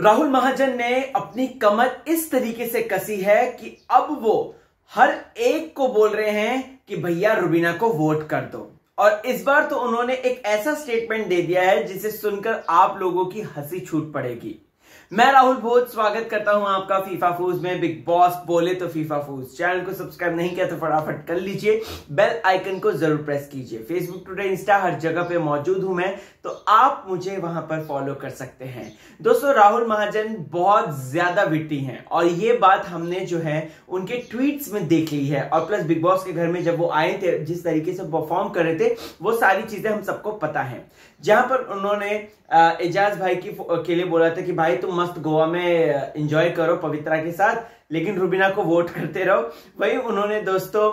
राहुल महाजन ने अपनी कमर इस तरीके से कसी है कि अब वो हर एक को बोल रहे हैं कि भैया रुबीना को वोट कर दो। और इस बार तो उन्होंने एक ऐसा स्टेटमेंट दे दिया है जिसे सुनकर आप लोगों की हंसी छूट पड़ेगी। मैं राहुल भोज स्वागत करता हूं आपका फीफा फूज में। बिग बॉस बोले तो फीफा फूज चैनल को सब्सक्राइब नहीं किया तो फटाफट कर लीजिए, बेल आइकन को जरूर प्रेस कीजिए। फेसबुक, ट्विटर, इंस्टा हर जगह पे मौजूद हूं मैं, तो आप मुझे वहां पर फॉलो कर सकते हैं। दोस्तों, राहुल महाजन बहुत ज्यादा विट्टी हैं और ये बात हमने जो है उनके ट्वीट्स में देख ली है। और प्लस बिग बॉस के घर में जब वो आए थे, जिस तरीके से परफॉर्म कर रहे थे, वो सारी चीजें हम सबको पता है। जहां पर उन्होंने एजाज भाई के लिए बोला था कि भाई तुम मस्त गोवा में एंजॉय करो पवित्रा के साथ, लेकिन रुबीना को वोट करते रहो। वही उन्होंने दोस्तों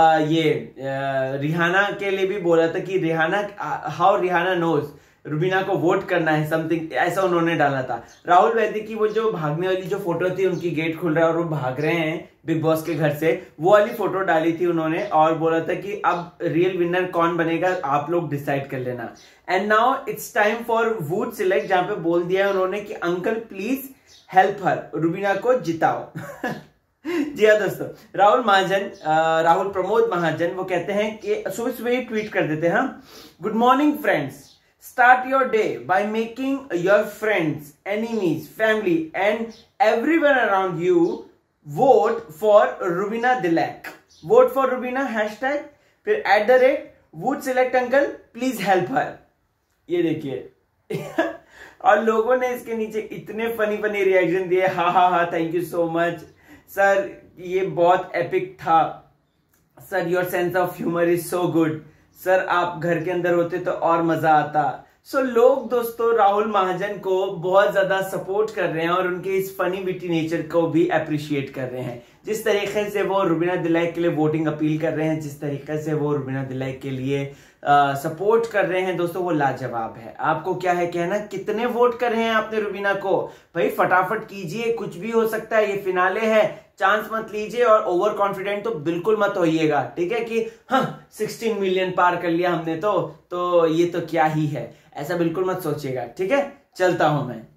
रिहाना के लिए भी बोला था कि हाउ रिहाना नोज रुबीना को वोट करना है, समथिंग ऐसा उन्होंने डाला था। राहुल वैद्य की वो जो भागने वाली जो फोटो थी, उनकी गेट खुल रहा है और वो भाग रहे हैं बिग बॉस के घर से, वो वाली फोटो डाली थी उन्होंने और बोला था कि अब रियल विनर कौन बनेगा आप लोग डिसाइड कर लेना। And now it's time for vote select, जहां पे बोल दिया है उन्होंने कि uncle please help her, Rubina को जिताओ। जी हाँ दोस्तों, राहुल प्रमोद महाजन वो कहते हैं कि सुबह सुबह ही ट्वीट कर देते हैं, good morning friends, start your day by making your friends, enemies, family and everyone around you vote for Rubina Dilek. Vote for Rubina hashtag, फिर @vote select uncle please help her। ये देखिए और लोगों ने इसके नीचे इतने फनी रिएक्शन दिए। हा thank you so much sir, ये बहुत एपिक था sir, your sense of humour is so good sir, आप घर के अंदर होते तो और मजा आता। सो लोग दोस्तों राहुल महाजन को बहुत ज्यादा सपोर्ट कर रहे हैं और उनके इस फनी विटी नेचर को भी अप्रिशिएट कर रहे हैं। जिस तरीके से वो रुबीना दिलैक के लिए वोटिंग अपील कर रहे हैं, जिस तरीके से वो रुबीना दिलैक के लिए सपोर्ट कर रहे हैं दोस्तों, वो लाजवाब है। आपको क्या है कहना, कितने वोट कर रहे हैं आपने रुबीना को? भाई फटाफट कीजिए, कुछ भी हो सकता है, ये फिनाले है, चांस मत लीजिए और ओवर कॉन्फिडेंट तो बिल्कुल मत होइएगा, ठीक है कि हाँ 16 मिलियन पार कर लिया हमने तो ये तो क्या ही है, ऐसा बिल्कुल मत सोचिएगा, ठीक है। चलता हूं मैं।